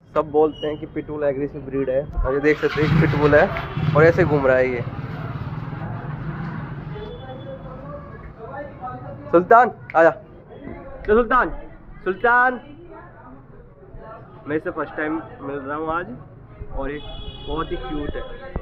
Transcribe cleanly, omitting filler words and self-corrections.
सब बोलते हैं कि पिटबुल एग्रेसिव ब्रीड है, और ये देख सकते हैं पिटबुल है और ऐसे घूम रहा है ये। सुल्तान आजा, तो सुल्तान सुल्तान मैं इसे फर्स्ट टाइम मिल रहा हूँ आज, और ये बहुत ही क्यूट है।